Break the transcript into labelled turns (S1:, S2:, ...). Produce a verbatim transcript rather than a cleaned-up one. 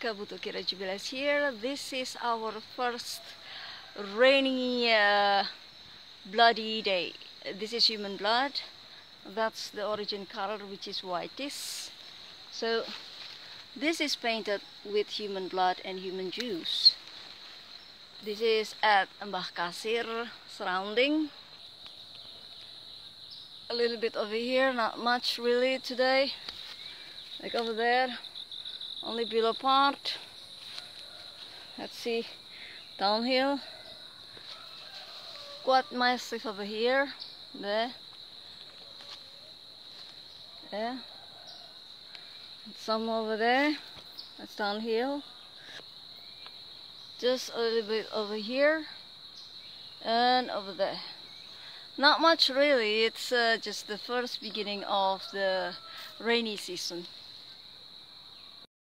S1: Kabuto Jubilees here. This is our first rainy uh, bloody day. This is human blood. That's the origin color, which is whitish. So this is painted with human blood and human juice. This is at Mbah Kasir surrounding. A little bit over here, not much really today. Like over there, only below part. Let's see, downhill. Quite massive over here, there. There. Some over there, that's downhill. Just a little bit over here, and over there. Not much really, it's uh, just the first beginning of the rainy season.